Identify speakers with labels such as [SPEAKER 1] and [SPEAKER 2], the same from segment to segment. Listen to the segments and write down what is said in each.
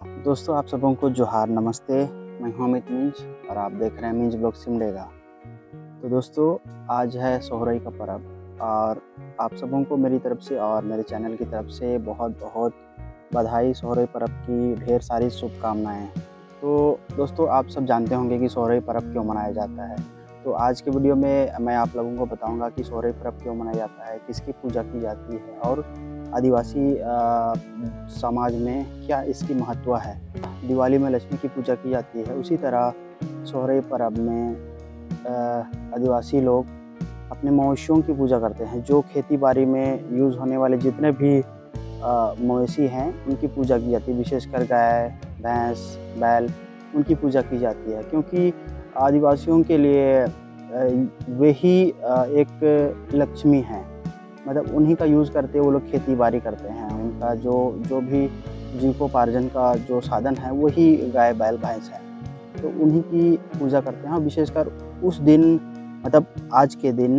[SPEAKER 1] दोस्तों आप सबों को जोहार नमस्ते। मैं हूं अमित मिंज और आप देख रहे हैं मिंज ब्लॉग सिमडेगा। तो दोस्तों आज है सोहराई का पर्व और आप सबों को मेरी तरफ से और मेरे चैनल की तरफ से बहुत बहुत बधाई। सोहराई पर्व की ढेर सारी शुभकामनाएं। तो दोस्तों आप सब जानते होंगे कि सोहराई पर्व क्यों मनाया जाता है। तो आज के वीडियो में मैं आप लोगों को बताऊंगा कि सोहराई पर्व क्यों मनाया जाता है, किसकी पूजा की जाती है और आदिवासी समाज में क्या इसकी महत्व है। दिवाली में लक्ष्मी की पूजा की जाती है, उसी तरह सोहराई पर्व में आदिवासी लोग अपने मवेशियों की पूजा करते हैं। जो खेती बाड़ी में यूज़ होने वाले जितने भी मवेशी हैं उनकी पूजा की जाती है, विशेषकर गाय भैंस बैल उनकी पूजा की जाती है, क्योंकि आदिवासियों के लिए वे ही एक लक्ष्मी हैं। मतलब उन्हीं का यूज़ करते वो लोग खेती बाड़ी करते हैं। उनका जो भी जीविकोपार्जन का जो साधन है वही गाय बैल भैंस है, तो उन्हीं की पूजा करते हैं। और विशेषकर उस दिन मतलब आज के दिन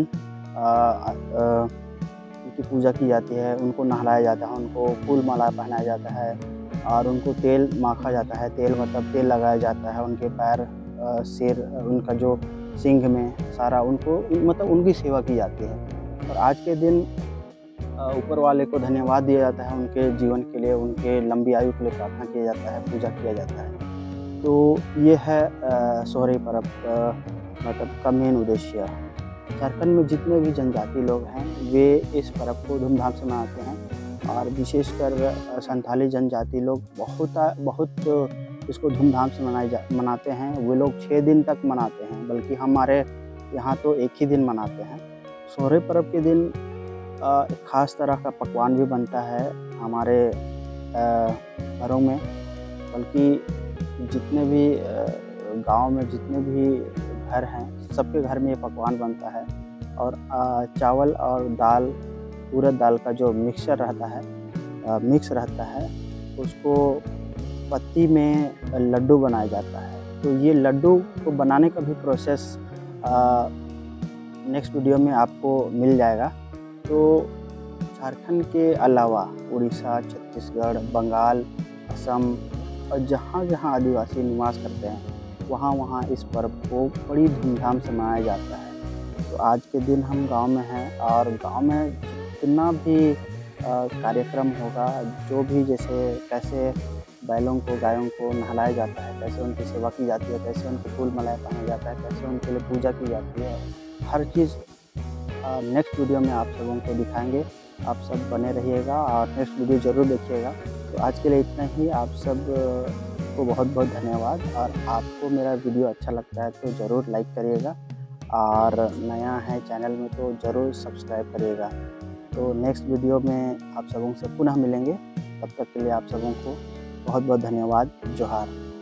[SPEAKER 1] उनकी पूजा की जाती है, उनको नहलाया जाता है, उनको फूल माला पहनाया जाता है और उनको तेल माखा जाता है। तेल मतलब तेल लगाया जाता है उनके पैर सिर उनका जो सींग में सारा उनको मतलब उनकी सेवा की जाती है। और आज के दिन ऊपर वाले को धन्यवाद दिया जाता है, उनके जीवन के लिए, उनके लंबी आयु के लिए प्रार्थना किया जाता है, पूजा किया जाता है। तो ये है सोहराई पर्व मतलब का मेन उद्देश्य। झारखंड में जितने भी जनजाति लोग हैं वे इस पर्व को धूमधाम से मनाते हैं और विशेषकर संथाली जनजाति लोग बहुत इसको धूमधाम से मनाते हैं। वे लोग 6 दिन तक मनाते हैं, बल्कि हमारे यहाँ तो एक ही दिन मनाते हैं। सोहराई पर्व के दिन एक ख़ास तरह का पकवान भी बनता है हमारे घरों में, बल्कि जितने भी गांव में जितने भी घर हैं सबके घर में ये पकवान बनता है। और चावल और दाल उड़द दाल का जो मिक्स रहता है उसको पत्ती में लड्डू बनाया जाता है। तो ये लड्डू को बनाने का भी प्रोसेस नेक्स्ट वीडियो में आपको मिल जाएगा। तो झारखंड के अलावा उड़ीसा, छत्तीसगढ़, बंगाल, असम और जहाँ जहाँ आदिवासी निवास करते हैं वहाँ इस पर्व को बड़ी धूमधाम से मनाया जाता है। तो आज के दिन हम गांव में हैं और गांव में जितना भी कार्यक्रम होगा, जो भी जैसे कैसे बैलों को गायों को नहलाया जाता है, कैसे उनकी सेवा की जाती है, कैसे उनको फूल मालाएं पहनाया जाता है, कैसे उनके लिए पूजा की जाती है, हर चीज़ नेक्स्ट वीडियो में आप सबों को दिखाएंगे। आप सब बने रहिएगा और नेक्स्ट वीडियो ज़रूर देखिएगा। तो आज के लिए इतना ही। आप सब को बहुत बहुत धन्यवाद। और आपको मेरा वीडियो अच्छा लगता है तो ज़रूर लाइक करिएगा और नया है चैनल में तो ज़रूर सब्सक्राइब करिएगा। तो नेक्स्ट वीडियो में आप सबों से पुनः मिलेंगे। तब तक के लिए आप सबों को बहुत बहुत धन्यवाद। जोहार।